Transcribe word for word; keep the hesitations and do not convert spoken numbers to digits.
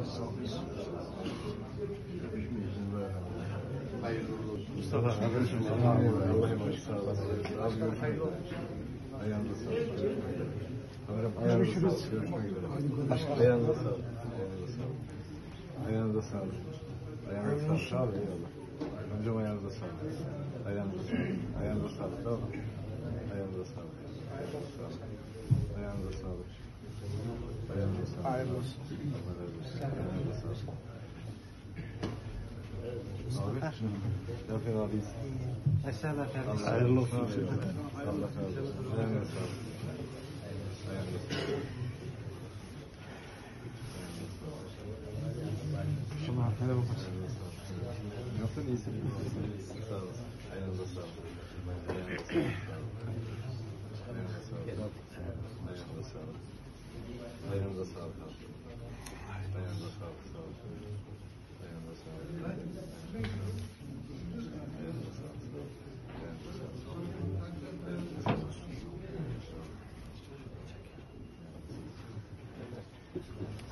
Mustafa kardeşim, Allah'a emanet. Sağ olasın. Az görüşmek üzere. Ayağınıza sağlık. Kameram ayağınıza sağlık. Görüşmek üzere. Ayağınıza sağlık. Ayağınıza sağlık. Ayağınıza sağlık. Sağ olun. Eyvallah. Amcam ayağınıza sağlık. Ayağınıza sağlık. Ayağınıza sağlık. Tamam mı? Ayağınıza sağlık. Ayağınıza sağlık. Ayağınıza sağlık. Ayağınıza sağlık. Hayırlı olsun. Ayağınıza sağlık. Abi, Zafer abiyiz. Aşağıda kardeşim. Hayırlı olsun. Allah razı olsun. Ayağınıza sağlık. Ayağınıza sağlık. Allah hayırlı olsun. Nasılsın? İyisin. Sağ olasın. Ayağınıza sağlık. Ayağınıza sağlık. Ayağınıza sağlık. Ayağınıza sağlık. Ayağınıza sağlık. Ayağınıza sağlık. Sağ olun. Ayağınıza sağlık. Ayağınıza sağlık. Ayağınıza sağlık.